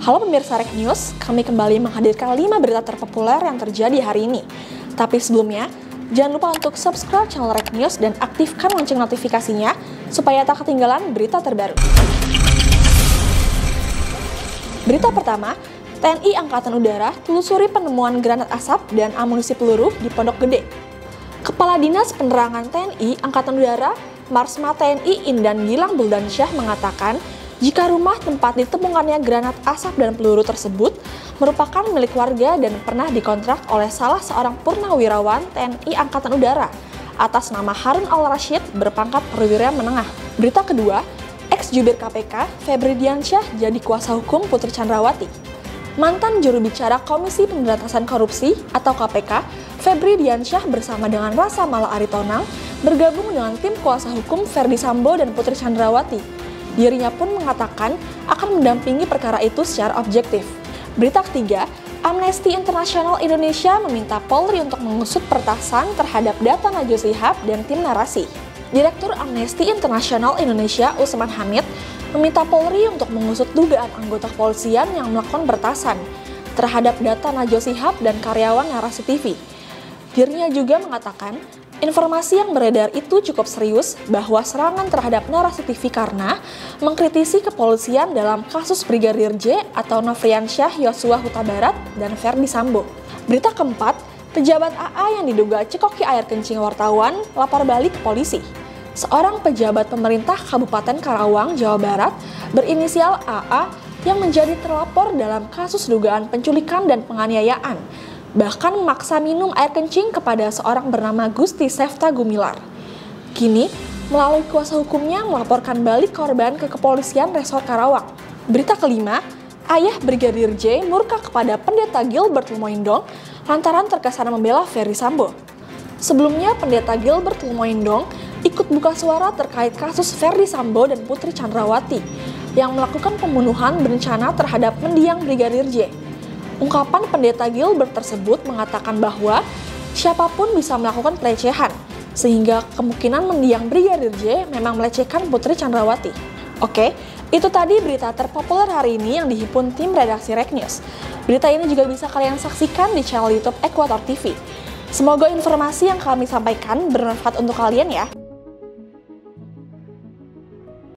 Halo pemirsa Rek News, kami kembali menghadirkan 5 berita terpopuler yang terjadi hari ini. Tapi sebelumnya, jangan lupa untuk subscribe channel Rek News dan aktifkan lonceng notifikasinya supaya tak ketinggalan berita terbaru. Berita pertama, TNI Angkatan Udara telusuri penemuan granat asap dan amunisi peluru di Pondok Gede. Kepala Dinas Penerangan TNI Angkatan Udara, Marsma TNI Indan Gilang Buldansyah mengatakan, jika rumah tempat ditemukannya granat asap dan peluru tersebut merupakan milik warga dan pernah dikontrak oleh salah seorang purnawirawan TNI Angkatan Udara atas nama Harun Al-Rashid berpangkat perwira menengah. Berita kedua, ex-jubir KPK Febri Diansyah jadi kuasa hukum Putri Chandrawati. Mantan juru bicara Komisi Pemberantasan Korupsi atau KPK, Febri Diansyah bersama dengan Rasa Mala Aritonang bergabung dengan tim kuasa hukum Ferdi Sambo dan Putri Chandrawati. Dirinya pun mengatakan akan mendampingi perkara itu secara objektif. Berita ketiga, Amnesty International Indonesia meminta Polri untuk mengusut pertasan terhadap data Najwa Shihab dan tim narasi. Direktur Amnesty International Indonesia Usman Hamid meminta Polri untuk mengusut dugaan anggota kepolisian yang melakukan pertasan terhadap data Najwa Shihab dan karyawan narasi TV. Dirinya juga mengatakan, informasi yang beredar itu cukup serius bahwa serangan terhadap narasi TV karena mengkritisi kepolisian dalam kasus Brigadir J atau Nofriansyah Yosua Huta Barat dan Ferdi Sambo. Berita keempat, pejabat AA yang diduga cekoki air kencing wartawan lapor balik ke polisi. Seorang pejabat pemerintah Kabupaten Karawang, Jawa Barat berinisial AA yang menjadi terlapor dalam kasus dugaan penculikan dan penganiayaan, bahkan memaksa minum air kencing kepada seorang bernama Gusti Sefta Gumilar. Kini, melalui kuasa hukumnya melaporkan balik korban ke kepolisian Resort Karawang. Berita kelima, ayah Brigadir J murka kepada Pendeta Gilbert Lumoindong lantaran terkesan membela Ferdi Sambo. Sebelumnya, Pendeta Gilbert Lumoindong ikut buka suara terkait kasus Ferdi Sambo dan Putri Chandrawati yang melakukan pembunuhan berencana terhadap mendiang Brigadir J. Ungkapan Pendeta Gilbert tersebut mengatakan bahwa siapapun bisa melakukan pelecehan, sehingga kemungkinan mendiang Brigadir J memang melecehkan Putri Chandrawati. Oke, itu tadi berita terpopuler hari ini yang dihimpun tim redaksi Rek News. Berita ini juga bisa kalian saksikan di channel YouTube Equator TV. Semoga informasi yang kami sampaikan bermanfaat untuk kalian ya.